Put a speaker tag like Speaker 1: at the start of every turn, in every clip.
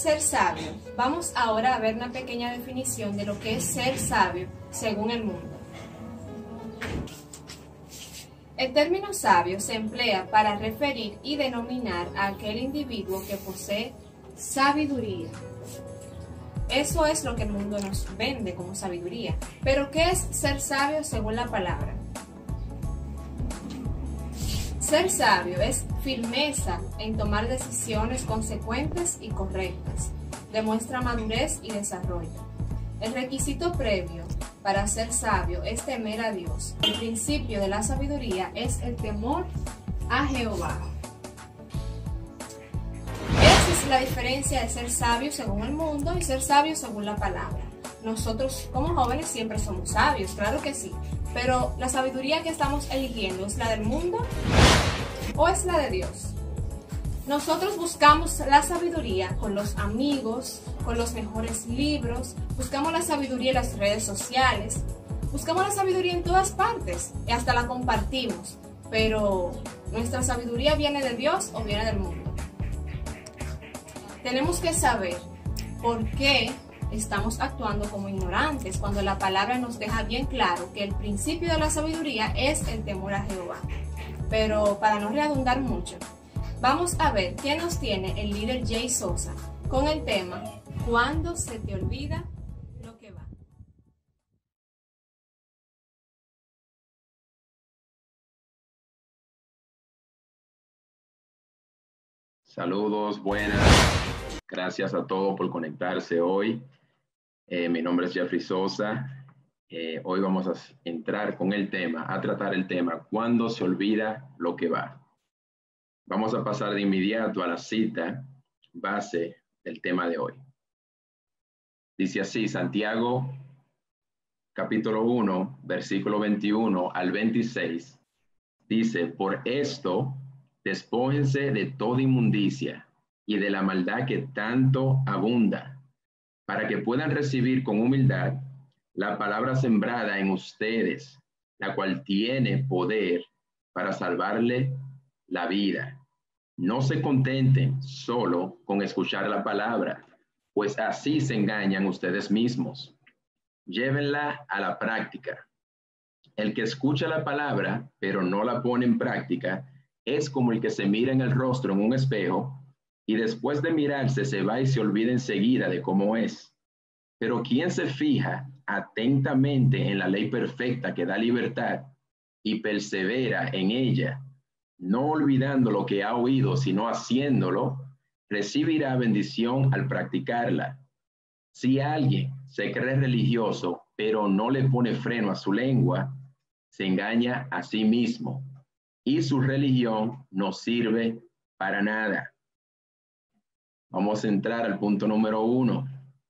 Speaker 1: ser sabio? Vamos ahora a ver una pequeña definición de lo que es ser sabio según el mundo. El término sabio se emplea para referir y denominar a aquel individuo que posee sabiduría. Eso es lo que el mundo nos vende como sabiduría. Pero ¿qué es ser sabio según la palabra? Ser sabio es firmeza en tomar decisiones consecuentes y correctas. Demuestra madurez y desarrollo. El requisito previo para ser sabio es temer a Dios. El principio de la sabiduría es el temor a Jehová. Esa es la diferencia de ser sabio según el mundo y ser sabio según la palabra. Nosotros como jóvenes siempre somos sabios, claro que sí, pero la sabiduría que estamos eligiendo, ¿es la del mundo o es la de Dios? Nosotros buscamos la sabiduría con los amigos, con los mejores libros, buscamos la sabiduría en las redes sociales, buscamos la sabiduría en todas partes y hasta la compartimos, pero ¿nuestra sabiduría viene de Dios o viene del mundo? Tenemos que saber por qué estamos actuando como ignorantes cuando la palabra nos deja bien claro que el principio de la sabiduría es el temor a Jehová. Pero para no redundar mucho, vamos a ver qué nos tiene el líder Jay Sosa con el tema ¿Cuándo se te olvida lo que va?
Speaker 2: Saludos, buenas. Gracias a todos por conectarse hoy. Mi nombre es Jeffrey Sosa. Hoy vamos a entrar con el tema, a tratar el tema ¿Cuándo se olvida lo que va? Vamos a pasar de inmediato a la cita base del tema de hoy. Dice así, Santiago, capítulo 1, versículo 21 al 26. Dice, por esto, despójense de toda inmundicia y de la maldad que tanto abunda, para que puedan recibir con humildad la palabra sembrada en ustedes, la cual tiene poder para salvarle la vida. No se contenten solo con escuchar la palabra, pues así se engañan ustedes mismos. Llévenla a la práctica. El que escucha la palabra, pero no la pone en práctica, es como el que se mira en el rostro en un espejo y después de mirarse se va y se olvida enseguida de cómo es. Pero quien se fija atentamente en la ley perfecta que da libertad y persevera en ella, no olvidando lo que ha oído, sino haciéndolo, recibirá bendición al practicarla. Si alguien se cree religioso, pero no le pone freno a su lengua, se engaña a sí mismo y su religión no sirve para nada. Vamos a entrar al punto número 1,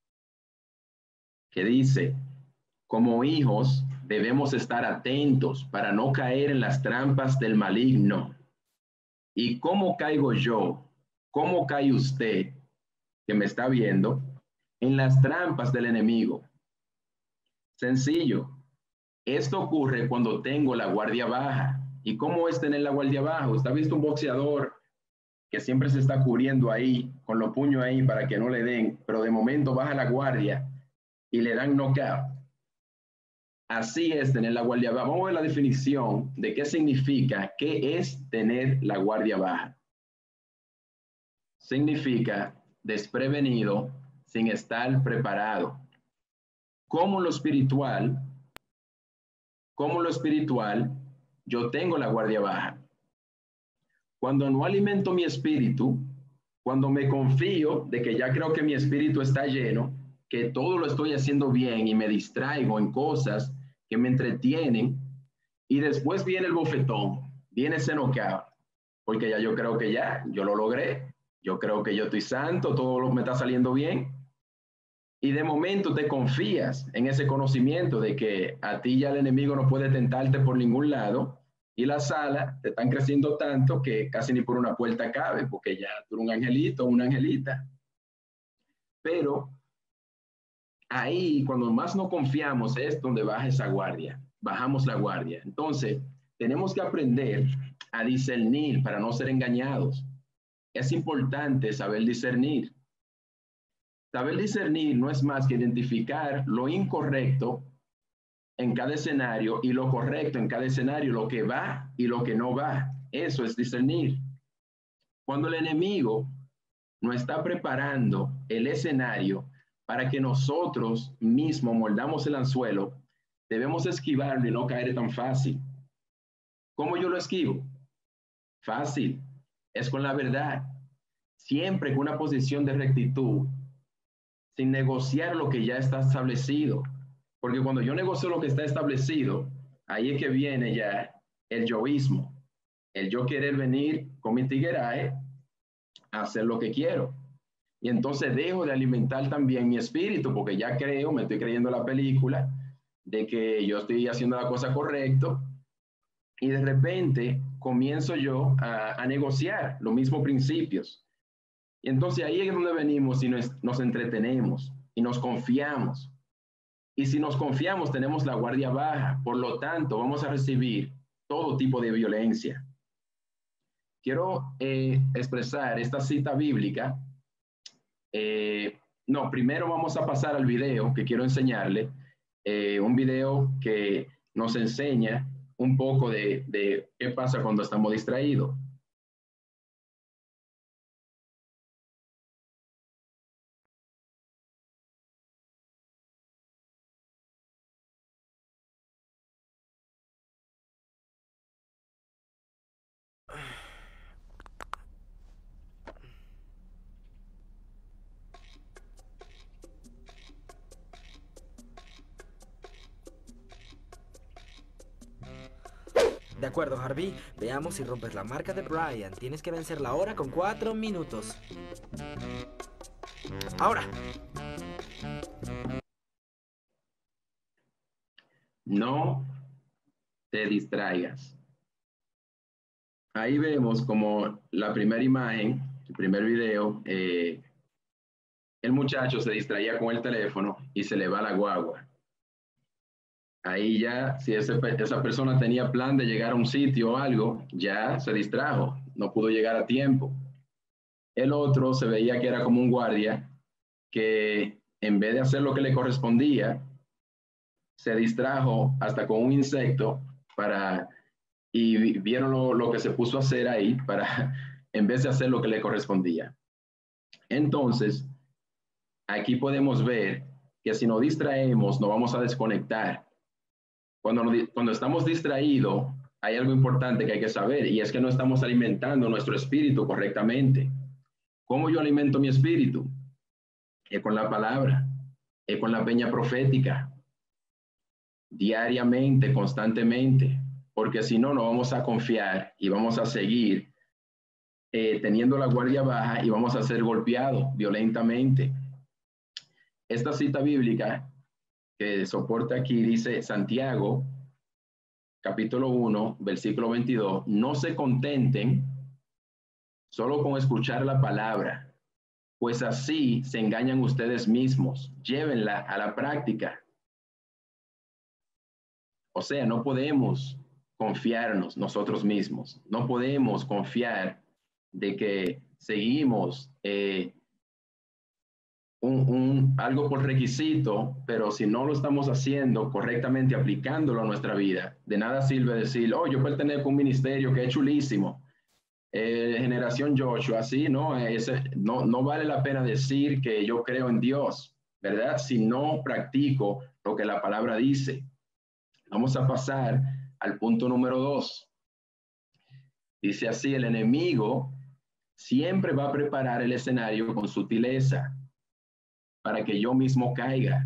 Speaker 2: que dice, como hijos debemos estar atentos para no caer en las trampas del maligno. ¿Y cómo caigo yo? ¿Cómo cae usted que me está viendo en las trampas del enemigo? Sencillo. Esto ocurre cuando tengo la guardia baja. ¿Y cómo es tener la guardia baja? ¿Usted ha visto un boxeador que siempre se está cubriendo ahí, con los puños ahí para que no le den, pero de momento baja la guardia y le dan knockout? Así es tener la guardia baja. Vamos a ver la definición de qué significa, qué es tener la guardia baja. Significa desprevenido, sin estar preparado. Como lo espiritual, yo tengo la guardia baja. Cuando no alimento mi espíritu, cuando me confío de que ya creo que mi espíritu está lleno, que todo lo estoy haciendo bien y me distraigo en cosas que me entretienen, y después viene el bofetón, viene ese knockout, porque ya yo creo que ya, yo lo logré, yo creo que yo estoy santo, todo lo me está saliendo bien, y de momento te confías en ese conocimiento de que a ti ya el enemigo no puede tentarte por ningún lado, y las alas te están creciendo tanto que casi ni por una puerta cabe, porque ya tú eres un angelito o una angelita. Pero ahí, cuando más nos confiamos, es donde baja esa guardia, bajamos la guardia. Entonces, tenemos que aprender a discernir para no ser engañados. Es importante saber discernir. Saber discernir no es más que identificar lo incorrecto en cada escenario y lo correcto en cada escenario, lo que va y lo que no va. Eso es discernir. Cuando el enemigo nos está preparando el escenario para que nosotros mismos moldamos el anzuelo, debemos esquivarlo y no caer tan fácil. ¿Cómo yo lo esquivo? Fácil, es con la verdad, siempre con una posición de rectitud, sin negociar lo que ya está establecido. Porque cuando yo negocio lo que está establecido, ahí es que viene ya el yoísmo, el yo querer venir con mi tigueraje a hacer lo que quiero. Y entonces dejo de alimentar también mi espíritu, porque ya creo, me estoy creyendo la película, de que yo estoy haciendo la cosa correcta, y de repente comienzo yo a negociar los mismos principios. Y entonces ahí es donde venimos y nos entretenemos y nos confiamos. Y si nos confiamos, tenemos la guardia baja. Por lo tanto, vamos a recibir todo tipo de violencia. Quiero expresar esta cita bíblica. No, primero vamos a pasar al video que quiero enseñarle. Un video que nos enseña un poco de qué pasa cuando estamos distraídos.
Speaker 3: De acuerdo, Harvey. Veamos si rompes la marca de Brian. Tienes que vencer la hora con 4 minutos. Ahora.
Speaker 2: No te distraigas. Ahí vemos como la primera imagen, el primer video, el muchacho se distraía con el teléfono y se le va la guagua. Ahí ya, si esa persona tenía plan de llegar a un sitio o algo, ya se distrajo, no pudo llegar a tiempo. El otro se veía que era como un guardia que en vez de hacer lo que le correspondía, se distrajo hasta con un insecto y vieron lo que se puso a hacer ahí en vez de hacer lo que le correspondía. Entonces, aquí podemos ver que si nos distraemos, nos vamos a desconectar. Cuando estamos distraídos, hay algo importante que hay que saber, y es que no estamos alimentando nuestro espíritu correctamente. ¿Cómo yo alimento mi espíritu? Es con la palabra, es con la peña profética, diariamente, constantemente, porque si no, no vamos a confiar y vamos a seguir teniendo la guardia baja y vamos a ser golpeados violentamente. Esta cita bíblica que soporta aquí dice Santiago, capítulo 1, versículo 22, no se contenten solo con escuchar la palabra, pues así se engañan ustedes mismos, llévenla a la práctica. O sea, no podemos confiarnos nosotros mismos, no podemos confiar de que seguimos algo por requisito, pero si no lo estamos haciendo correctamente, aplicándolo a nuestra vida, de nada sirve decir, oh, yo pertenezco a un ministerio que es chulísimo, generación Joshua, así, ¿no? No vale la pena decir que yo creo en Dios, ¿verdad? Si no practico lo que la palabra dice. Vamos a pasar al punto número 2. Dice así, el enemigo siempre va a preparar el escenario con sutileza para que yo mismo caiga.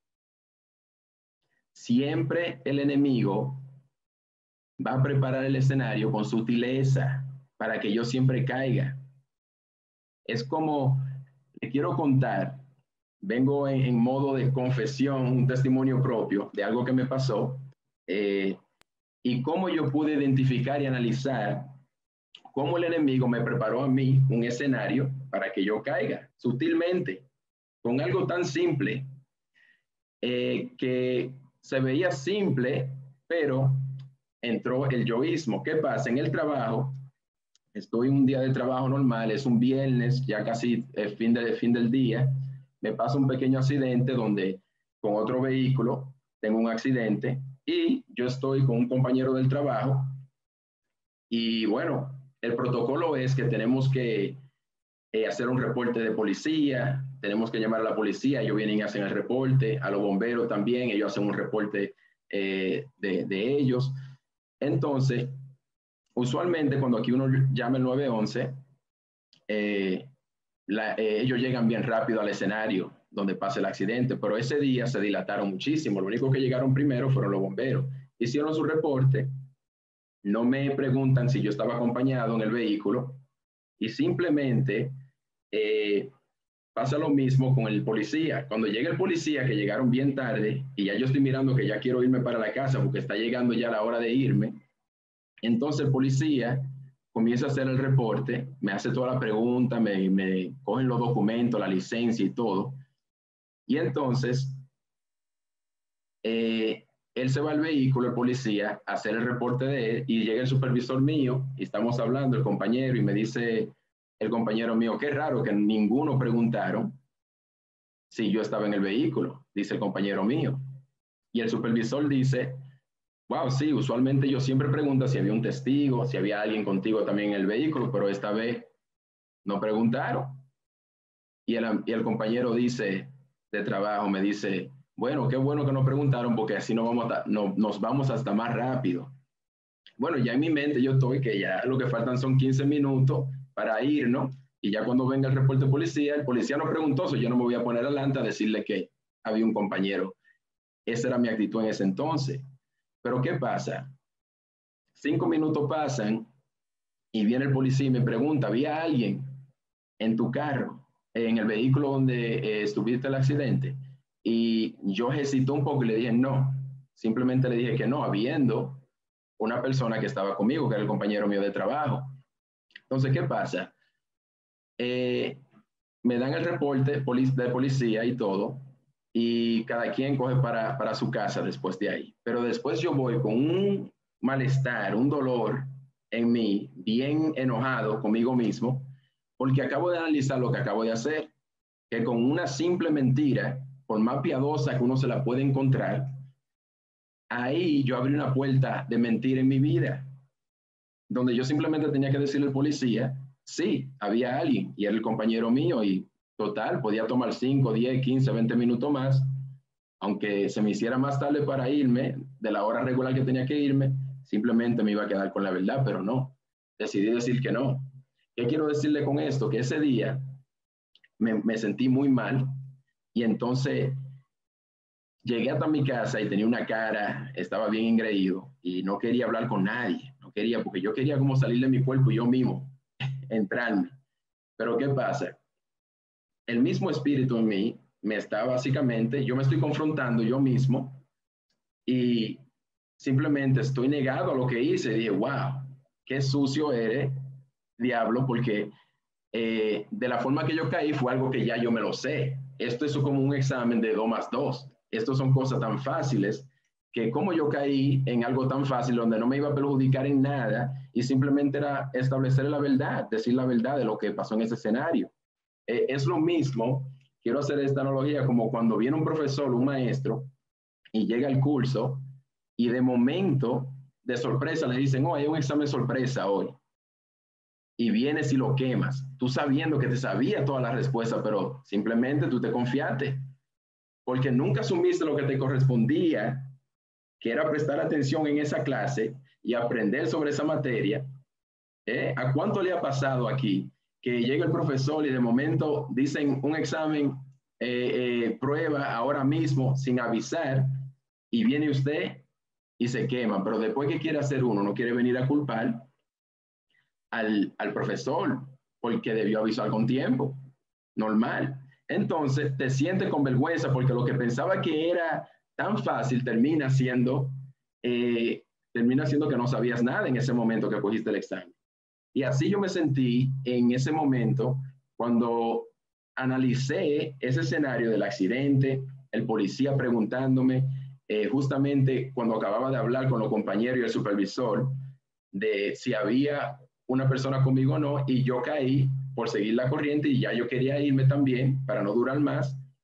Speaker 2: Siempre el enemigo va a preparar el escenario con sutileza para que yo siempre caiga. Es como, le quiero contar, vengo en modo de confesión, un testimonio propio de algo que me pasó, y cómo yo pude identificar y analizar cómo el enemigo me preparó a mí un escenario para que yo caiga sutilmente, con algo tan simple, que se veía simple, pero entró el yoísmo. ¿Qué pasa? En el trabajo, estoy en un día de trabajo normal, es un viernes, ya casi fin del día, me pasa un pequeño accidente donde con otro vehículo tengo un accidente y yo estoy con un compañero del trabajo y bueno, el protocolo es que tenemos que hacer un reporte de policía, tenemos que llamar a la policía, ellos vienen y hacen el reporte, a los bomberos también, ellos hacen un reporte de ellos. Entonces, usualmente cuando aquí uno llama el 911, ellos llegan bien rápido al escenario donde pasa el accidente, pero ese día se dilataron muchísimo. Lo único que llegaron primero fueron los bomberos. Hicieron su reporte, no me preguntan si yo estaba acompañado en el vehículo y simplemente pasa lo mismo con el policía. Cuando llega el policía, que llegaron bien tarde y ya yo estoy mirando que ya quiero irme para la casa porque está llegando ya la hora de irme, entonces el policía comienza a hacer el reporte, me hace toda la pregunta, me cogen los documentos, la licencia y todo. Y entonces, él se va al vehículo, el policía, a hacer el reporte de él y llega el supervisor mío y estamos hablando, el compañero, y me dice el compañero mío, qué raro que ninguno preguntaron si yo estaba en el vehículo, dice el compañero mío. Y el supervisor dice, wow, sí, usualmente yo siempre pregunto si había un testigo, si había alguien contigo también en el vehículo, pero esta vez no preguntaron. Y el compañero dice, de trabajo, me dice, bueno, qué bueno que nos preguntaron porque así nos vamos hasta más rápido. Bueno, ya en mi mente yo estoy que ya lo que faltan son 15 minutos para irnos y ya cuando venga el reporte de policía, el policía no preguntó, yo no me voy a poner adelante a decirle que había un compañero. Esa era mi actitud en ese entonces. Pero ¿qué pasa? 5 minutos pasan y viene el policía y me pregunta, ¿había alguien en tu carro, en el vehículo donde estuviste el accidente? Y yo hesité un poco y le dije no. Simplemente le dije que no, habiendo una persona que estaba conmigo, que era el compañero mío de trabajo. Entonces, ¿qué pasa? Me dan el reporte de policía y todo, y cada quien coge para su casa después de ahí. Pero después yo voy con un malestar, un dolor en mí, bien enojado conmigo mismo, porque acabo de analizar lo que acabo de hacer, que con una simple mentira, por más piadosa que uno se la puede encontrar, ahí yo abrí una puerta de mentira en mi vida, donde yo simplemente tenía que decirle al policía, sí, había alguien, y era el compañero mío, y total, podía tomar 5, 10, 15, 20 minutos más, aunque se me hiciera más tarde para irme, de la hora regular que tenía que irme, simplemente me iba a quedar con la verdad, pero no, decidí decir que no. ¿Qué quiero decirle con esto? Que ese día me sentí muy mal, y entonces llegué hasta mi casa y tenía una cara, estaba bien engreído, y no quería hablar con nadie, no quería, porque yo quería como salir de mi cuerpo yo mismo, entrarme. Pero ¿qué pasa? El mismo espíritu en mí me está básicamente, yo me estoy confrontando yo mismo y simplemente estoy negado a lo que hice. Dije, wow, qué sucio eres, diablo, porque de la forma que yo caí fue algo que ya yo me lo sé. Esto es como un examen de 2 más 2. Estos son cosas tan fáciles que como yo caí en algo tan fácil donde no me iba a perjudicar en nada y simplemente era establecer la verdad, decir la verdad de lo que pasó en ese escenario. Es lo mismo, quiero hacer esta analogía como cuando viene un profesor, un maestro, y llega al curso y de momento, de sorpresa, le dicen, oh, hay un examen sorpresa hoy. Y vienes y lo quemas, tú sabiendo que te sabía todas las respuestas, pero simplemente tú te confiaste, porque nunca asumiste lo que te correspondía, que era prestar atención en esa clase y aprender sobre esa materia. ¿A cuánto le ha pasado aquí? Que llega el profesor y de momento dicen un examen, prueba ahora mismo sin avisar y viene usted y se quema, pero después que quiere hacer uno, no quiere venir a culpar al profesor porque debió avisar con tiempo, normal. Entonces te sientes con vergüenza porque lo que pensaba que era tan fácil termina siendo que no sabías nada en ese momento que cogiste el examen. Y así yo me sentí en ese momento cuando analicé ese escenario del accidente, el policía preguntándome, justamente cuando acababa de hablar con los compañeros y el supervisor, de si había una persona conmigo o no, y yo caí por seguir la corriente y ya yo quería irme también para no durar más,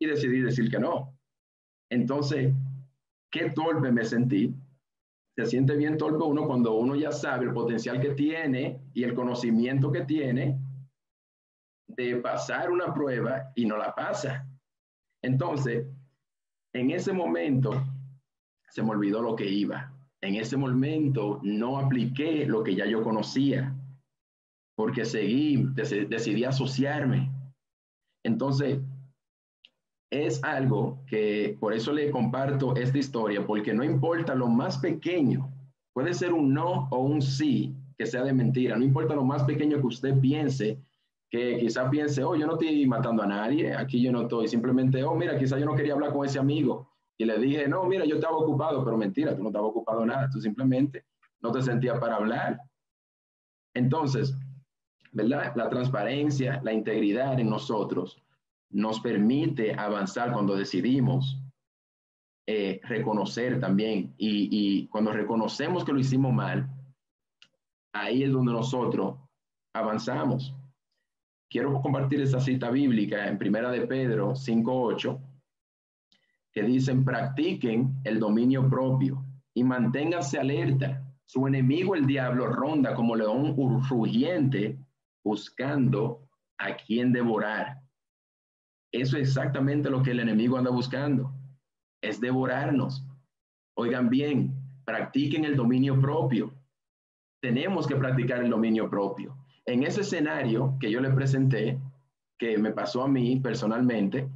Speaker 2: y decidí decir que no. Entonces, qué torpe me sentí. Se siente bien torpe uno cuando uno ya sabe el potencial que tiene y el conocimiento que tiene de pasar una prueba y no la pasa. Entonces, en ese momento se me olvidó lo que iba. En ese momento no apliqué lo que ya yo conocía, porque decidí asociarme. Entonces, es algo que por eso le comparto esta historia, porque no importa lo más pequeño, puede ser un no o un sí que sea de mentira, no importa lo más pequeño que usted piense, que quizá piense, oh, yo no estoy matando a nadie, aquí yo no estoy, simplemente, oh, mira, quizá yo no quería hablar con ese amigo y le dije, no, mira, yo estaba ocupado, pero mentira, tú no estabas ocupado nada, tú simplemente no te sentías para hablar. Entonces, ¿verdad? La transparencia, la integridad en nosotros nos permite avanzar cuando decidimos reconocer también. Y cuando reconocemos que lo hicimos mal, ahí es donde nosotros avanzamos. Quiero compartir esa cita bíblica en Primera de Pedro 5:8, que dicen, practiquen el dominio propio y manténganse alerta. Su enemigo, el diablo, ronda como león rugiente buscando a quien devorar. Eso es exactamente lo que el enemigo anda buscando, es devorarnos. Oigan bien, practiquen el dominio propio. Tenemos que practicar el dominio propio. En ese escenario que yo le presenté, que me pasó a mí personalmente,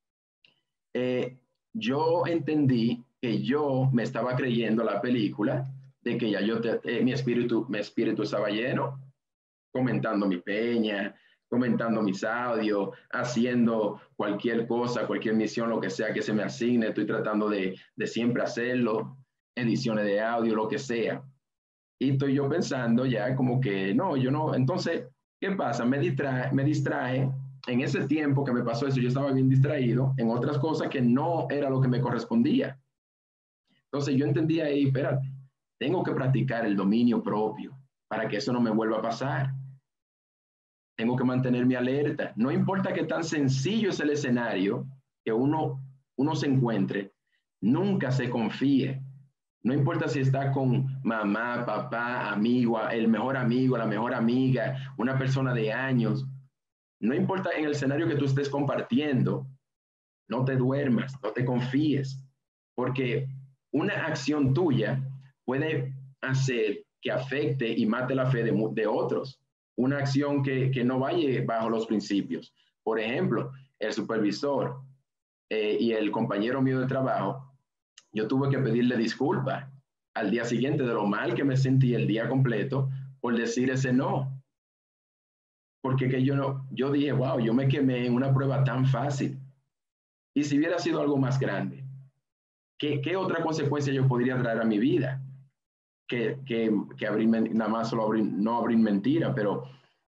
Speaker 2: yo entendí que yo me estaba creyendo la película de que ya mi espíritu estaba lleno, comentando mi peña, comentando mis audios, haciendo cualquier cosa, cualquier misión, lo que sea que se me asigne, estoy tratando de siempre hacerlo, ediciones de audio, lo que sea. Y estoy yo pensando ya como que, no, yo no, entonces, ¿qué pasa? Me distrae. En ese tiempo que me pasó eso, yo estaba bien distraído en otras cosas que no era lo que me correspondía. Entonces yo entendía ahí, espérate, tengo que practicar el dominio propio para que eso no me vuelva a pasar. Tengo que mantenerme alerta. No importa qué tan sencillo es el escenario que uno se encuentre, nunca se confíe. No importa si está con mamá, papá, amigo, el mejor amigo, la mejor amiga, una persona de años. No importa en el escenario que tú estés compartiendo, no te duermas, no te confíes, porque una acción tuya puede hacer que afecte y mate la fe de otros. Una acción que no vaya bajo los principios. Por ejemplo, el supervisor y el compañero mío de trabajo, yo tuve que pedirle disculpas al día siguiente de lo mal que me sentí el día completo por decir ese no. Porque que yo dije, wow, yo me quemé en una prueba tan fácil. Y si hubiera sido algo más grande, ¿qué otra consecuencia yo podría traer a mi vida? Que abrir, nada más solo no abrir mentira, pero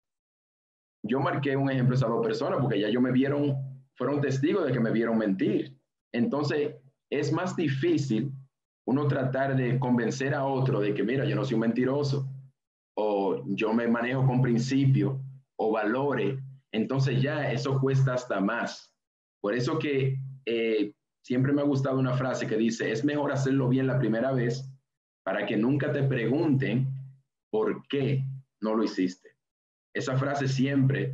Speaker 2: yo marqué un ejemplo a esas dos personas porque ya fueron testigos de que me vieron mentir. Entonces, es más difícil uno tratar de convencer a otro de que, mira, yo no soy un mentiroso, o yo me manejo con principios o valores. Entonces ya eso cuesta hasta más. Por eso que siempre me ha gustado una frase que dice, es mejor hacerlo bien la primera vez para que nunca te pregunten por qué no lo hiciste. Esa frase siempre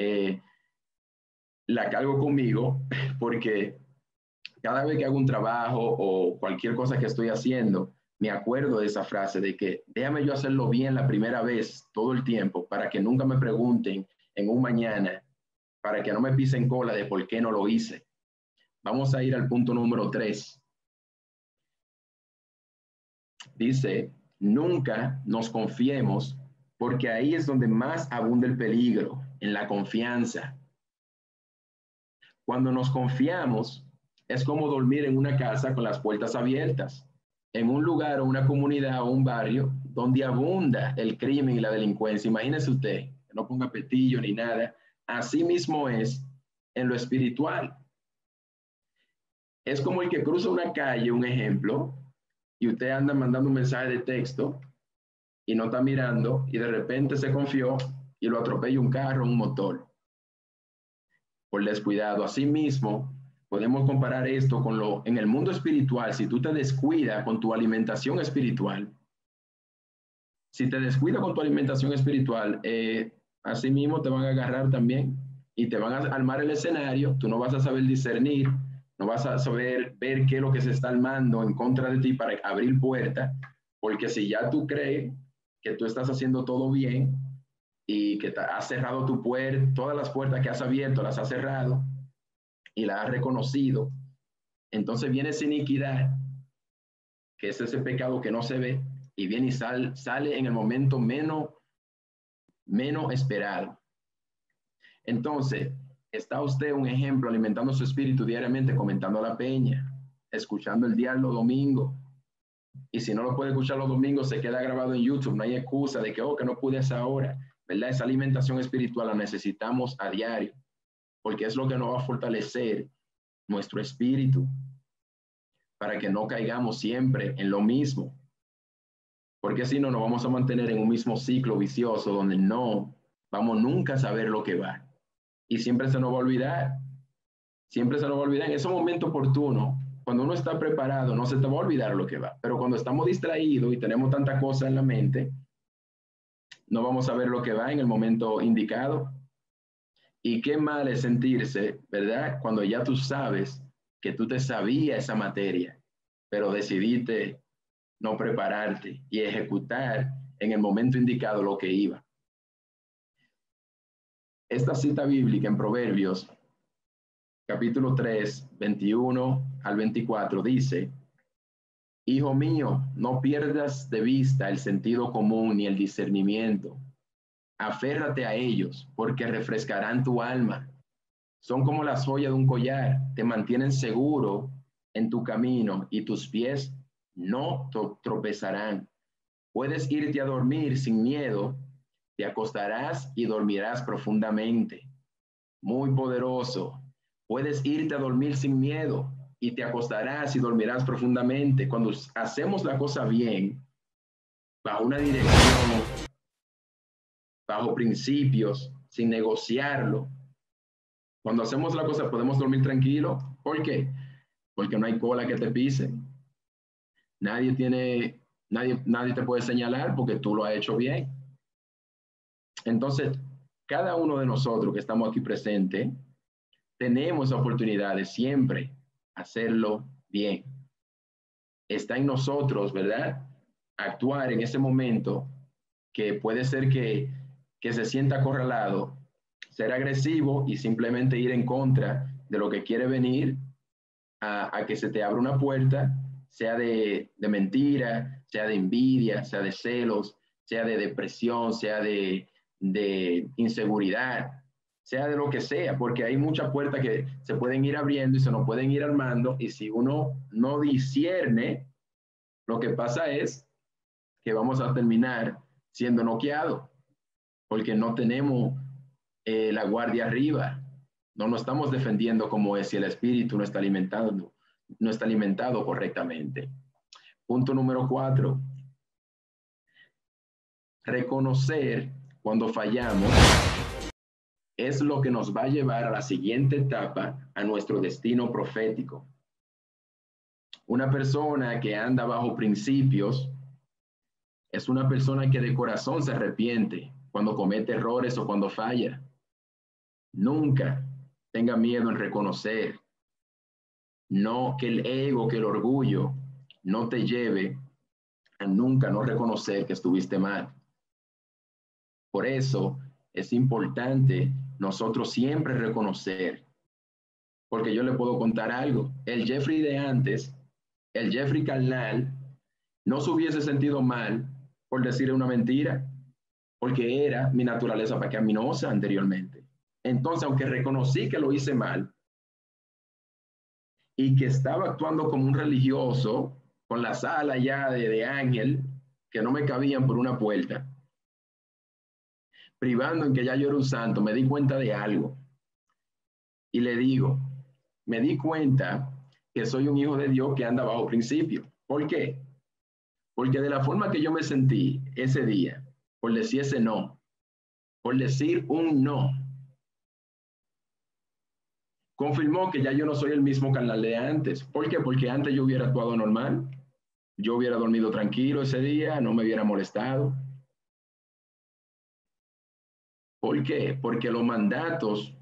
Speaker 2: la cargo conmigo porque cada vez que hago un trabajo o cualquier cosa que estoy haciendo, me acuerdo de esa frase de que déjame yo hacerlo bien la primera vez todo el tiempo para que nunca me pregunten en un mañana, para que no me pisen cola de por qué no lo hice. Vamos a ir al punto número 3. Dice, nunca nos confiemos porque ahí es donde más abunda el peligro, en la confianza. Cuando nos confiamos, es como dormir en una casa con las puertas abiertas, en un lugar o una comunidad o un barrio donde abunda el crimen y la delincuencia. Imagínese usted, que no ponga petillo ni nada. Así mismo es en lo espiritual. Es como el que cruza una calle, un ejemplo, y usted anda mandando un mensaje de texto y no está mirando y de repente se confió y lo atropella un carro, un motor, por descuidado. Así mismo Podemos comparar esto con en el mundo espiritual. Si tú te descuidas con tu alimentación espiritual, si te descuidas con tu alimentación espiritual, así mismo te van a agarrar también y te van a armar el escenario. Tú no vas a saber discernir, no vas a saber ver qué es lo que se está armando en contra de ti para abrir puertas, porque si ya tú crees que tú estás haciendo todo bien y que has cerrado tu puerta, todas las puertas que has abierto las has cerrado y las has reconocido, entonces viene esa iniquidad, que es ese pecado que no se ve, y viene y sale en el momento menos esperado. Entonces, está usted un ejemplo alimentando su espíritu diariamente, comentando la peña, escuchando el diario los domingos. Y si no lo puede escuchar los domingos, se queda grabado en YouTube. No hay excusa de que no pude a esa hora, ¿verdad? Esa alimentación espiritual la necesitamos a diario, porque es lo que nos va a fortalecer nuestro espíritu, para que no caigamos siempre en lo mismo. Porque si no, nos vamos a mantener en un mismo ciclo vicioso donde no vamos nunca a saber lo que va. Y siempre se nos va a olvidar. Siempre se nos va a olvidar en ese momento oportuno. Cuando uno está preparado, no se te va a olvidar lo que va. Pero cuando estamos distraídos y tenemos tanta cosa en la mente, no vamos a ver lo que va en el momento indicado. Y qué mal es sentirse, ¿verdad? Cuando ya tú sabes que tú te sabías esa materia, pero decidiste no prepararte y ejecutar en el momento indicado lo que iba. Esta cita bíblica en Proverbios, capítulo 3, 21 al 24, dice: Hijo mío, no pierdas de vista el sentido común ni el discernimiento. Aférrate a ellos, porque refrescarán tu alma. Son como las joyas de un collar, te mantienen seguro en tu camino y tus pies no tropezarán. Puedes irte a dormir sin miedo, te acostarás y dormirás profundamente. Muy poderoso. Puedes irte a dormir sin miedo y te acostarás y dormirás profundamente. Cuando hacemos la cosa bien, bajo una dirección, bajo principios, sin negociarlo, cuando hacemos la cosa podemos dormir tranquilo. ¿Por qué? Porque no hay cola que te pise. Nadie te puede señalar porque tú lo has hecho bien. Entonces, cada uno de nosotros que estamos aquí presentes, tenemos la oportunidad de siempre hacerlo bien. Está en nosotros, ¿verdad? Actuar en ese momento que puede ser que se sienta acorralado, ser agresivo y simplemente ir en contra de lo que quiere venir a que se te abra una puerta, sea de mentira, sea de envidia, sea de celos, sea de depresión, sea de inseguridad, sea de lo que sea, porque hay muchas puertas que se pueden ir abriendo y se nos pueden ir armando, y si uno no discierne, lo que pasa es que vamos a terminar siendo noqueados, porque no tenemos la guardia arriba, no nos estamos defendiendo como es si el espíritu no está alimentado correctamente. Punto número 4. Reconocer cuando fallamos es lo que nos va a llevar a la siguiente etapa, a nuestro destino profético. Una persona que anda bajo principios es una persona que de corazón se arrepiente cuando comete errores o cuando falla. Nunca tenga miedo en reconocer. No que el ego, que el orgullo no te lleve a nunca no reconocer que estuviste mal. Por eso es importante nosotros siempre reconocer, porque yo le puedo contar algo. El Jeffrey de antes, el Jeffrey carnal, no se hubiese sentido mal por decir una mentira, porque era mi naturaleza pecaminosa anteriormente. Entonces, aunque reconocí que lo hice mal y que estaba actuando como un religioso, con las alas ya de ángel, que no me cabían por una puerta, privando en que ya yo era un santo, me di cuenta de algo. Y le digo, me di cuenta que soy un hijo de Dios que anda bajo principio. ¿Por qué? Porque de la forma que yo me sentí ese día, por decir ese no, por decir un no, confirmó que ya yo no soy el mismo canal de antes. ¿Por qué? Porque antes yo hubiera actuado normal, yo hubiera dormido tranquilo ese día, no me hubiera molestado. ¿Por qué? Porque los mandatos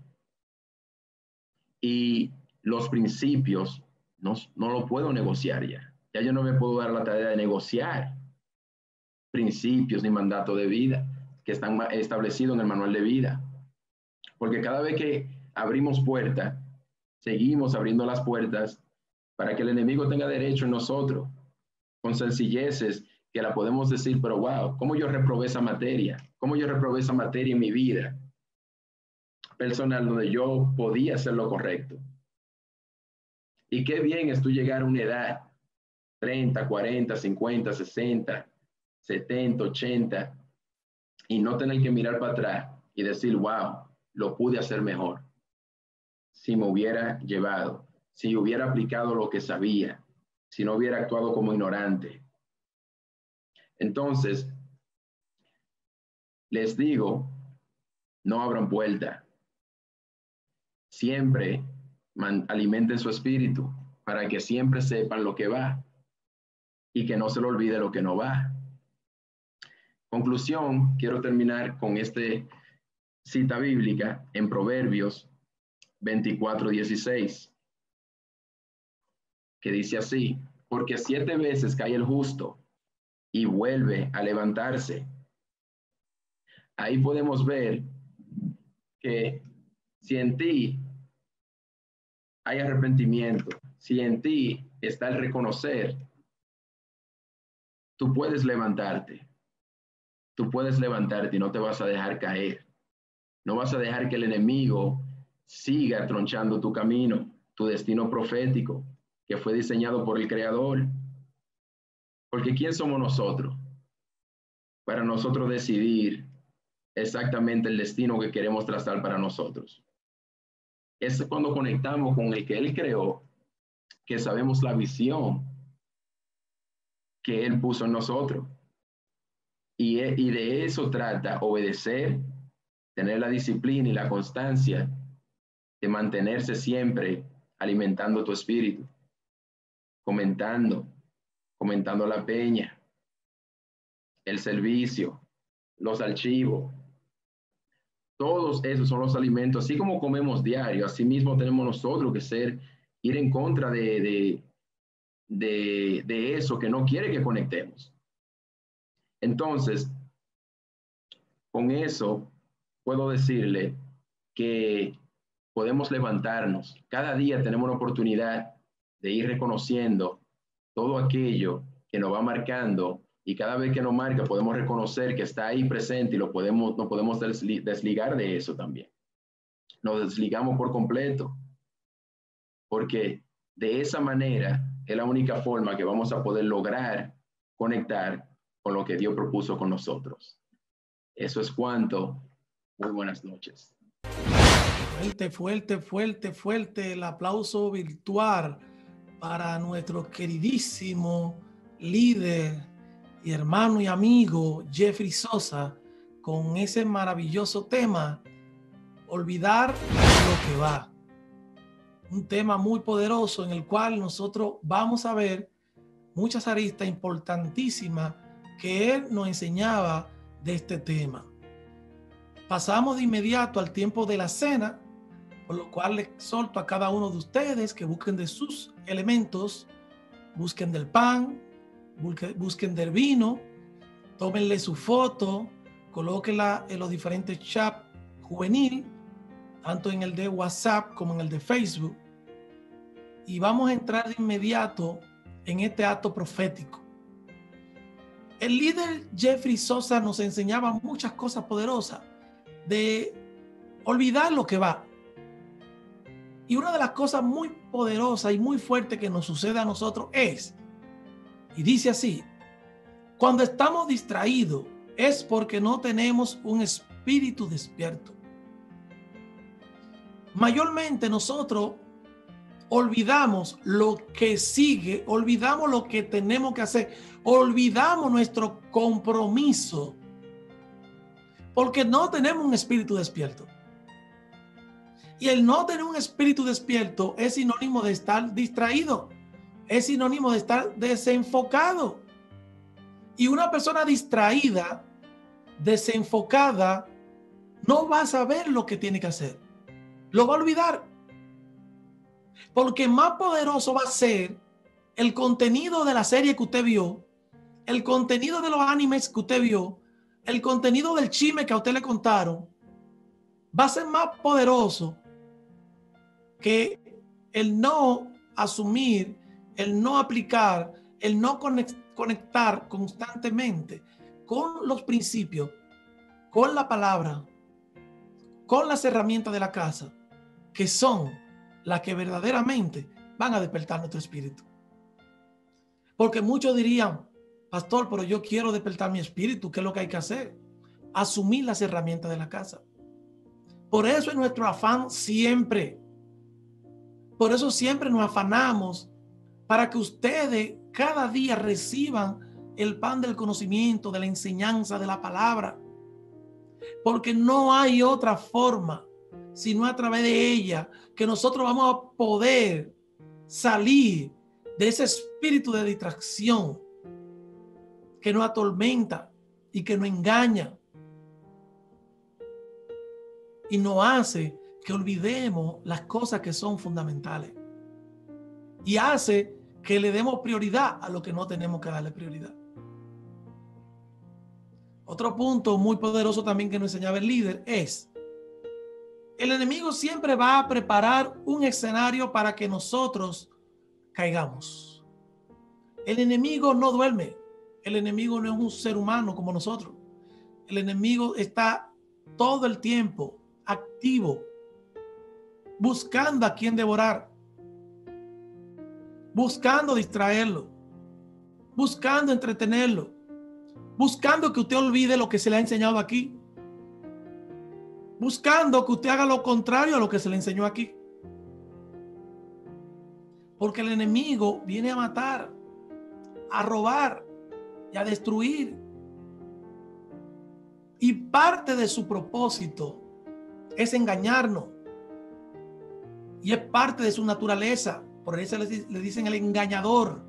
Speaker 2: y los principios no lo puedo negociar ya. Ya yo no me puedo dar la tarea de negociar principios ni mandatos de vida que están establecidos en el manual de vida. Porque cada vez que abrimos puertas, seguimos abriendo las puertas para que el enemigo tenga derecho en nosotros, con sencilleces que la podemos decir, pero wow, ¿cómo yo reprobé esa materia? ¿Cómo yo reprobé esa materia en mi vida personal donde yo podía hacer lo correcto? Y qué bien es tú llegar a una edad, 30, 40, 50, 60, 70, 80, y no tener que mirar para atrás y decir, wow, lo pude hacer mejor. Si me hubiera llevado, si hubiera aplicado lo que sabía, si no hubiera actuado como ignorante. Entonces, les digo, no abran puerta. Siempre alimenten su espíritu para que siempre sepan lo que va y que no se le olvide lo que no va. Conclusión, quiero terminar con esta cita bíblica en Proverbios 24:16, que dice así: porque 7 veces cae el justo y vuelve a levantarse. Ahí podemos ver que si en ti hay arrepentimiento, si en ti está el reconocer, tú puedes levantarte. Tú puedes levantarte y no te vas a dejar caer. No vas a dejar que el enemigo siga tronchando tu camino, tu destino profético, que fue diseñado por el Creador. Porque ¿quién somos nosotros para nosotros decidir exactamente el destino que queremos trazar para nosotros? Es cuando conectamos con el que Él creó, que sabemos la visión que Él puso en nosotros. Y de eso trata obedecer, tener la disciplina y la constancia de mantenerse siempre alimentando tu espíritu, comentando la peña, el servicio, los archivos. Todos esos son los alimentos, así como comemos diario, así mismo tenemos nosotros que ir en contra de eso que no quiere que conectemos. Entonces, con eso puedo decirle que podemos levantarnos. Cada día tenemos una oportunidad de ir reconociendo todo aquello que nos va marcando, y cada vez que nos marca podemos reconocer que está ahí presente y no podemos desligar de eso también. Nos desligamos por completo, porque de esa manera es la única forma que vamos a poder lograr conectar con lo que Dios propuso con nosotros. Eso es cuanto. Muy buenas noches.
Speaker 4: Fuerte el aplauso virtual para nuestro queridísimo líder y hermano y amigo Jeffrey Sosa, con ese maravilloso tema, olvidar lo que va. Un tema muy poderoso en el cual nosotros vamos a ver muchas aristas importantísimas que él nos enseñaba de este tema. Pasamos de inmediato al tiempo de la cena, por lo cual les exhorto a cada uno de ustedes que busquen de sus elementos, busquen del pan, busquen del vino, tómenle su foto, colóquenla en los diferentes chats juvenil, tanto en el de WhatsApp como en el de Facebook, y vamos a entrar de inmediato en este acto profético. El líder Jeffrey Sosa nos enseñaba muchas cosas poderosas de olvidar lo que va. Y una de las cosas muy poderosas y muy fuertes que nos sucede a nosotros es, y dice así: cuando estamos distraídos es porque no tenemos un espíritu despierto. Mayormente nosotros olvidamos lo que sigue, olvidamos lo que tenemos que hacer, olvidamos nuestro compromiso porque no tenemos un espíritu despierto. Y el no tener un espíritu despierto es sinónimo de estar distraído, es sinónimo de estar desenfocado. Y una persona distraída, desenfocada, no va a saber lo que tiene que hacer. Lo va a olvidar. Porque más poderoso va a ser el contenido de la serie que usted vio, el contenido de los animes que usted vio, el contenido del chisme que a usted le contaron, va a ser más poderoso que el no asumir, el no aplicar, el no conectar constantemente con los principios, con la palabra, con las herramientas de la casa, que son las que verdaderamente van a despertar nuestro espíritu. Porque muchos dirían, pastor, pero yo quiero despertar mi espíritu. ¿Qué es lo que hay que hacer? Asumir las herramientas de la casa. Por eso es nuestro afán siempre. Por eso siempre nos afanamos para que ustedes cada día reciban el pan del conocimiento, de la enseñanza, de la palabra. Porque no hay otra forma, sino a través de ella, que nosotros vamos a poder salir de ese espíritu de distracción que nos atormenta y que nos engaña y nos hace que olvidemos las cosas que son fundamentales y hace que le demos prioridad a lo que no tenemos que darle prioridad. Otro punto muy poderoso también que nos enseñaba el líder es: el enemigo siempre va a preparar un escenario para que nosotros caigamos. El enemigo no duerme. El enemigo no es un ser humano como nosotros. El enemigo está todo el tiempo activo, buscando a quien devorar, buscando distraerlo, buscando entretenerlo, buscando que usted olvide lo que se le ha enseñado aquí, buscando que usted haga lo contrario a lo que se le enseñó aquí. Porque el enemigo viene a matar, a robar y a destruir. Y parte de su propósito es engañarnos. Y es parte de su naturaleza. Por eso le dicen el engañador.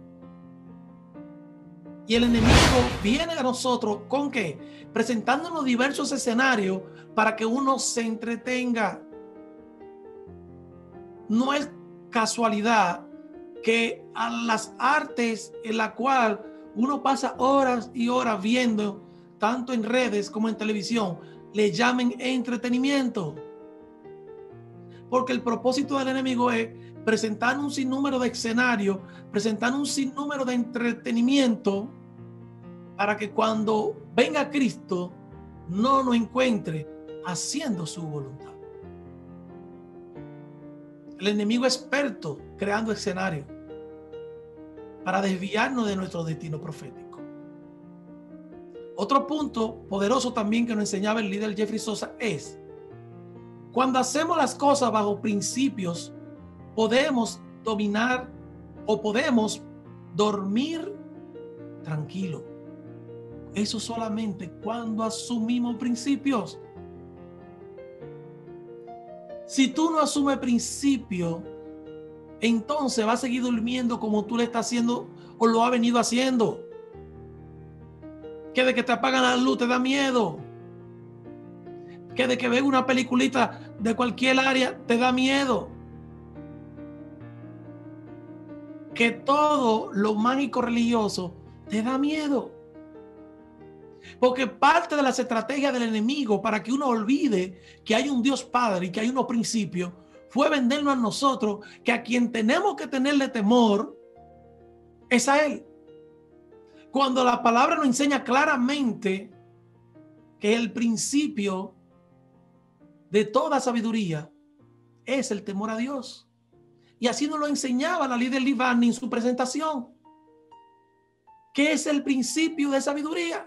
Speaker 4: Y el enemigo viene a nosotros ¿con qué? Presentándonos diversos escenarios para que uno se entretenga. No es casualidad que a las artes en la cual uno pasa horas y horas viendo, tanto en redes como en televisión, le llamen entretenimiento. Porque el propósito del enemigo es presentar un sinnúmero de escenarios, presentar un sinnúmero de entretenimiento para que cuando venga Cristo no nos encuentre haciendo su voluntad. El enemigo es experto creando escenarios para desviarnos de nuestro destino profético. Otro punto poderoso también que nos enseñaba el líder Jeffrey Sosa es: cuando hacemos las cosas bajo principios, podemos dominar o podemos dormir tranquilo. Eso solamente cuando asumimos principios. Si tú no asumes principios, entonces vas a seguir durmiendo como tú le estás haciendo o lo has venido haciendo. Que de que te apagan la luz te da miedo. Que de que ves una peliculita de cualquier área te da miedo. Que todo lo mágico religioso te da miedo. Porque parte de las estrategias del enemigo para que uno olvide que hay un Dios Padre y que hay unos principios fue vendernos a nosotros que a quien tenemos que tenerle temor es a Él. Cuando la palabra nos enseña claramente que el principio de toda sabiduría es el temor a Dios. Y así nos lo enseñaba la líder Livani en su presentación. ¿Qué es el principio de sabiduría?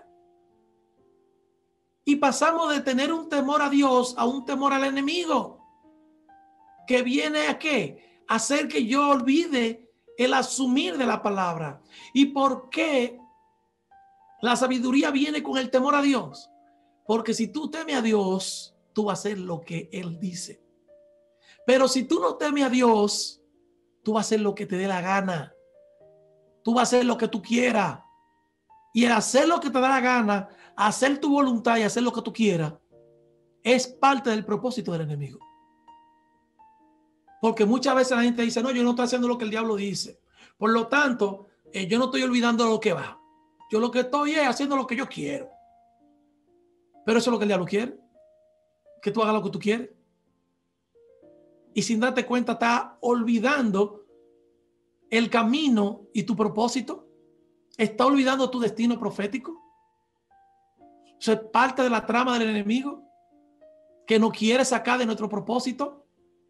Speaker 4: Y pasamos de tener un temor a Dios a un temor al enemigo. ¿Que viene a qué? A hacer que yo olvide el asumir de la palabra. ¿Y por qué la sabiduría viene con el temor a Dios? Porque si tú temes a Dios, tú vas a hacer lo que Él dice. Pero si tú no temes a Dios, tú vas a hacer lo que te dé la gana. Tú vas a hacer lo que tú quieras. Y el hacer lo que te da la gana, hacer tu voluntad y hacer lo que tú quieras, es parte del propósito del enemigo. Porque muchas veces la gente dice, no, yo no estoy haciendo lo que el diablo dice. Por lo tanto, yo no estoy olvidando lo que va. Yo lo que estoy es haciendo lo que yo quiero. Pero eso es lo que el diablo quiere. Que tú hagas lo que tú quieres. Y sin darte cuenta, estás olvidando el camino y tu propósito. Estás olvidando tu destino profético. Eso es parte de la trama del enemigo que nos quiere sacar de nuestro propósito.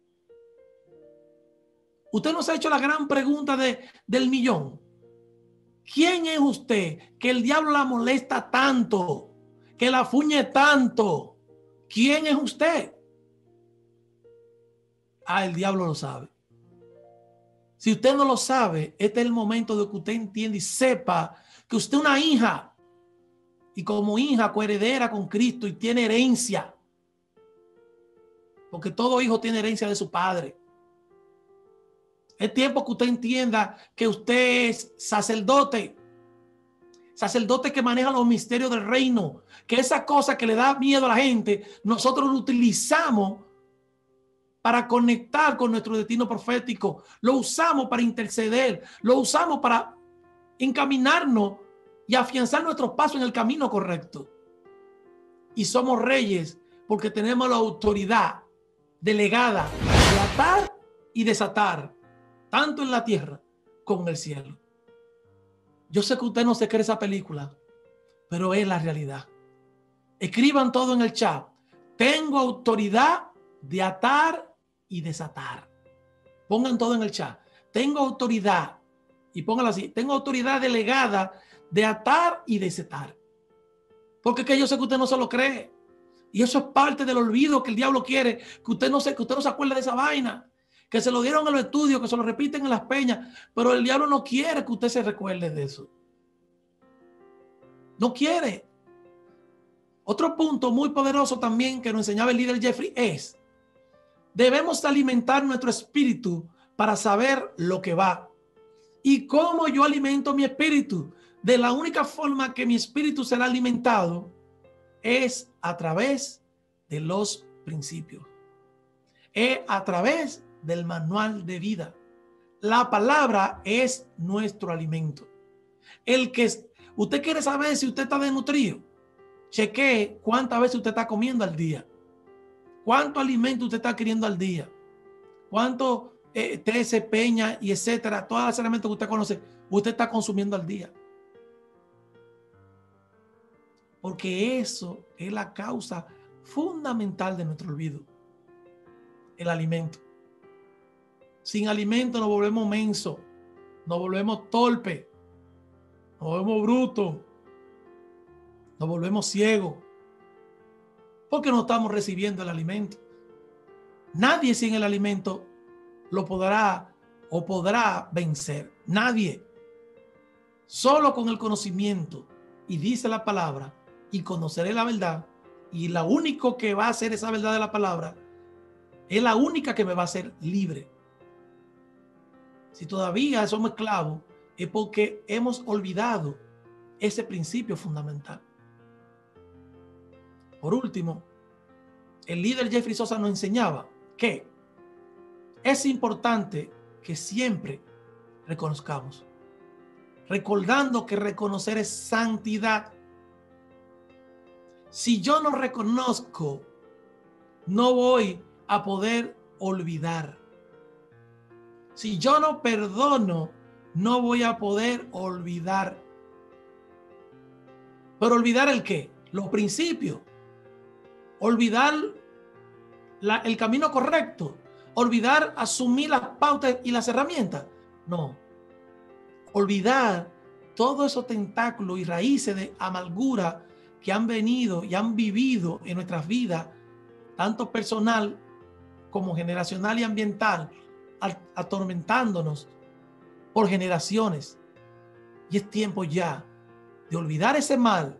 Speaker 4: Usted nos ha hecho la gran pregunta del millón. ¿Quién es usted que el diablo la molesta tanto, que la fuñe tanto? ¿Quién es usted? El diablo lo sabe. Si usted no lo sabe, este es el momento de que usted entienda y sepa que usted es una hija y como hija coheredera con Cristo y tiene herencia. Porque todo hijo tiene herencia de su padre. Es tiempo que usted entienda que usted es sacerdote. Sacerdote que maneja los misterios del reino. Que esa cosa que le da miedo a la gente, nosotros lo utilizamos para conectar con nuestro destino profético. Lo usamos para interceder. Lo usamos para encaminarnos y afianzar nuestros pasos en el camino correcto. Y somos reyes porque tenemos la autoridad delegada de atar y desatar, tanto en la tierra como en el cielo. Yo sé que usted no se cree esa película, pero es la realidad. Escriban todo en el chat. Tengo autoridad de atar y desatar. Pongan todo en el chat. Tengo autoridad, y pónganlo así, tengo autoridad delegada de atar y desatar. Porque es que yo sé que usted no se lo cree. Y eso es parte del olvido que el diablo quiere, que usted no se acuerde de esa vaina, que se lo dieron en los estudios, que se lo repiten en las peñas, pero el diablo no quiere que usted se recuerde de eso. No quiere. Otro punto muy poderoso también que nos enseñaba el líder Jeffrey es: debemos alimentar nuestro espíritu para saber lo que va. ¿Y cómo yo alimento mi espíritu? De la única forma que mi espíritu será alimentado es a través de los principios. Es a través del manual de vida. La palabra es nuestro alimento. Usted quiere saber si usted está desnutrido. Chequee cuántas veces usted está comiendo al día. ¿Cuánto alimento usted está adquiriendo al día? ¿Cuánto té, peña y etcétera? Todos los elementos que usted conoce, usted está consumiendo al día. Porque eso es la causa fundamental de nuestro olvido. El alimento. Sin alimento nos volvemos mensos, nos volvemos torpes, nos volvemos brutos, nos volvemos ciegos. Porque no estamos recibiendo el alimento. Nadie sin el alimento lo podrá vencer. Nadie. Solo con el conocimiento. Y dice la palabra, y conoceré la verdad, y la única que va a hacer esa verdad de la palabra es la única que me va a hacer libre. Si todavía somos esclavos, es porque hemos olvidado ese principio fundamental. Por último, el líder Jeffrey Sosa nos enseñaba que es importante que siempre reconozcamos, recordando que reconocer es santidad. Si yo no reconozco, no voy a poder olvidar. Si yo no perdono, no voy a poder olvidar. ¿Pero olvidar el qué? Los principios. Olvidar el camino correcto. Olvidar asumir las pautas y las herramientas. No. Olvidar todos esos tentáculos y raíces de amargura que han venido y han vivido en nuestras vidas, tanto personal como generacional y ambiental, atormentándonos por generaciones. Y es tiempo ya de olvidar ese mal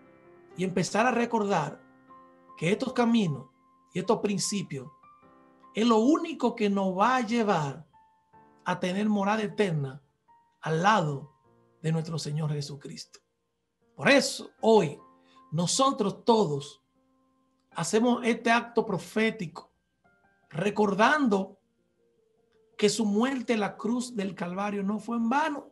Speaker 4: y empezar a recordar que estos caminos y estos principios es lo único que nos va a llevar a tener morada eterna al lado de nuestro Señor Jesucristo. Por eso hoy nosotros todos hacemos este acto profético recordando que su muerte en la cruz del Calvario no fue en vano.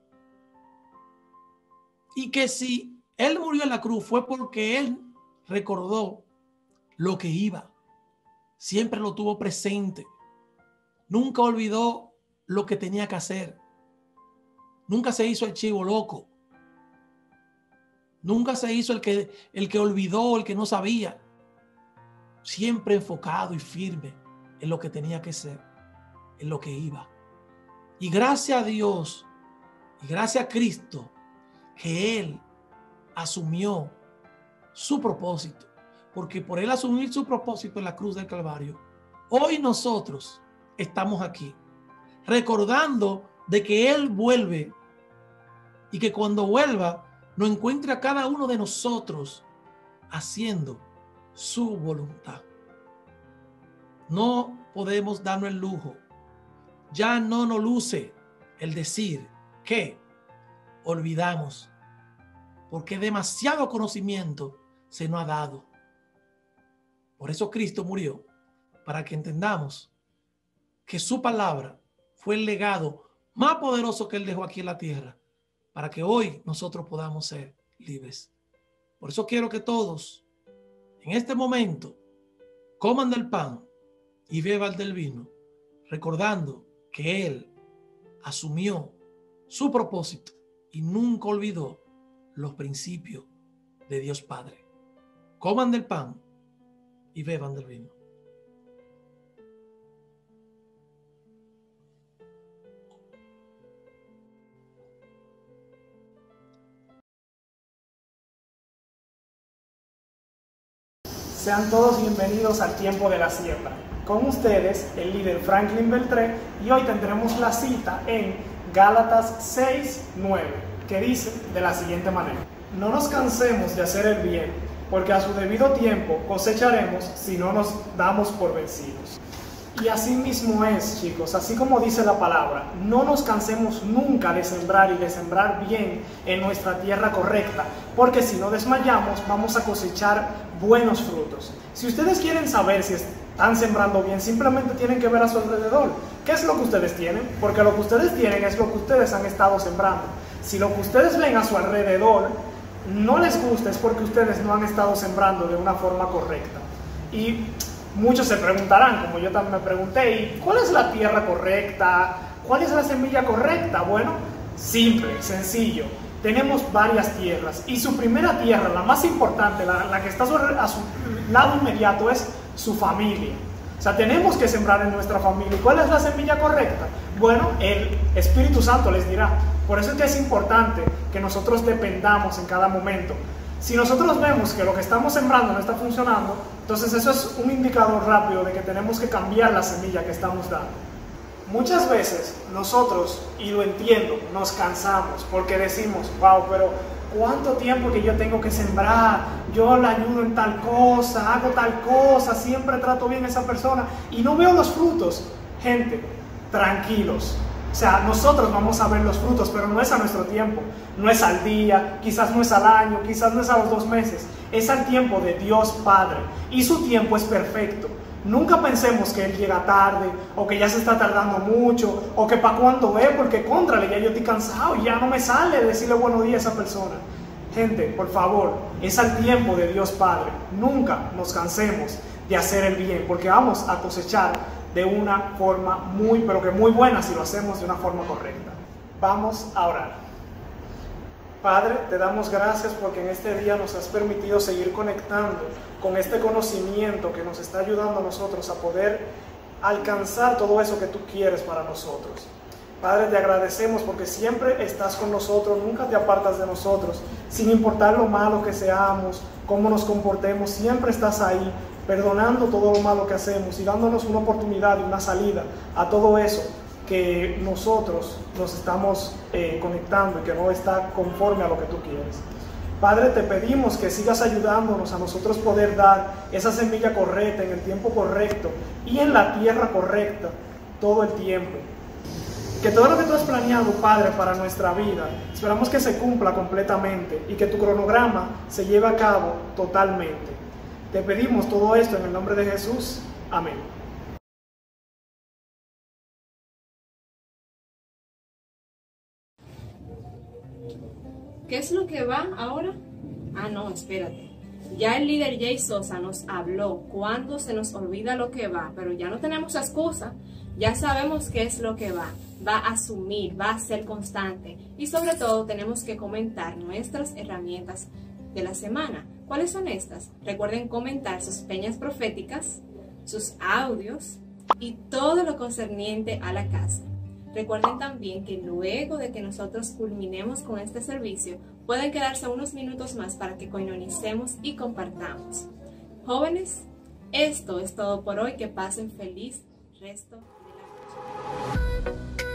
Speaker 4: Y que si Él murió en la cruz fue porque Él recordó lo que iba. Siempre lo tuvo presente. Nunca olvidó lo que tenía que hacer. Nunca se hizo el chivo loco. Nunca se hizo el que olvidó, el que no sabía. Siempre enfocado y firme en lo que tenía que ser, en lo que iba. Y gracias a Dios y gracias a Cristo que Él asumió su propósito. Porque por Él asumir su propósito en la cruz del Calvario, hoy nosotros estamos aquí recordando de que Él vuelve y que cuando vuelva nos encuentre a cada uno de nosotros haciendo su voluntad. No podemos darnos el lujo. Ya no nos luce el decir que olvidamos, porque demasiado conocimiento se nos ha dado. Por eso Cristo murió, para que entendamos que su palabra fue el legado más poderoso que Él dejó aquí en la tierra, para que hoy nosotros podamos ser libres. Por eso quiero que todos en este momento coman del pan y beban del vino, recordando que Él asumió su propósito y nunca olvidó los principios de Dios Padre. Coman del pan y beban del vino.
Speaker 5: Sean todos bienvenidos al tiempo de la siembra. Con ustedes, el líder Franklin Beltré, y hoy tendremos la cita en Gálatas 6:9, que dice de la siguiente manera: no nos cansemos de hacer el bien, porque a su debido tiempo cosecharemos si no nos damos por vencidos. Y así mismo es, chicos, así como dice la palabra, no nos cansemos nunca de sembrar y de sembrar bien en nuestra tierra correcta, porque si no desmayamos vamos a cosechar buenos frutos. Si ustedes quieren saber si están sembrando bien, simplemente tienen que ver a su alrededor. ¿Qué es lo que ustedes tienen? Porque lo que ustedes tienen es lo que ustedes han estado sembrando. Si lo que ustedes ven a su alrededor no les gusta, es porque ustedes no han estado sembrando de una forma correcta. Y muchos se preguntarán, como yo también me pregunté, ¿y cuál es la tierra correcta? ¿Cuál es la semilla correcta? Bueno, simple, sencillo. Tenemos varias tierras y su primera tierra, la más importante, la que está a su lado inmediato, es su familia. O sea, tenemos que sembrar en nuestra familia. ¿Y cuál es la semilla correcta? Bueno, el Espíritu Santo les dirá. Por eso es que es importante que nosotros dependamos en cada momento. Si nosotros vemos que lo que estamos sembrando no está funcionando, entonces eso es un indicador rápido de que tenemos que cambiar la semilla que estamos dando. Muchas veces nosotros, y lo entiendo, nos cansamos porque decimos, wow, pero ¿cuánto tiempo que yo tengo que sembrar? Yo le ayudo en tal cosa, hago tal cosa, siempre trato bien a esa persona y no veo los frutos. Gente, tranquilos. O sea, nosotros vamos a ver los frutos, pero no es a nuestro tiempo, no es al día, quizás no es al año, quizás no es a los 2 meses, es al tiempo de Dios Padre y su tiempo es perfecto. Nunca pensemos que Él llega tarde, o que ya se está tardando mucho, o que para cuándo es, porque contrale, ya yo estoy cansado y ya no me sale decirle buenos días a esa persona. Gente, por favor, es al tiempo de Dios Padre. Nunca nos cansemos de hacer el bien, porque vamos a cosechar de una forma muy, pero que muy buena si lo hacemos de una forma correcta. Vamos a orar. Padre, te damos gracias porque en este día nos has permitido seguir conectando con este conocimiento que nos está ayudando a nosotros a poder alcanzar todo eso que tú quieres para nosotros. Padre, te agradecemos porque siempre estás con nosotros, nunca te apartas de nosotros, sin importar lo malo que seamos, cómo nos comportemos, siempre estás ahí, perdonando todo lo malo que hacemos y dándonos una oportunidad y una salida a todo eso que nosotros nos estamos conectando y que no está conforme a lo que tú quieres. Padre, te pedimos que sigas ayudándonos a nosotros poder dar esa semilla correcta en el tiempo correcto y en la tierra correcta todo el tiempo. Que todo lo que tú has planeado, Padre, para nuestra vida, esperamos que se cumpla completamente y que tu cronograma se lleve a cabo totalmente. Te pedimos todo esto en el nombre de Jesús. Amén.
Speaker 1: ¿Qué es lo que va ahora? Ah, no, espérate. Ya el líder Jay Sosa nos habló cuando se nos olvida lo que va, pero ya no tenemos excusa. Ya sabemos qué es lo que va. Va a asumir, va a ser constante. Y sobre todo tenemos que comentar nuestras herramientas de la semana. ¿Cuáles son estas? Recuerden comentar sus peñas proféticas, sus audios y todo lo concerniente a la casa. Recuerden también que luego de que nosotros culminemos con este servicio, pueden quedarse unos minutos más para que coinonicemos y compartamos. Jóvenes, esto es todo por hoy. Que pasen feliz resto de la noche.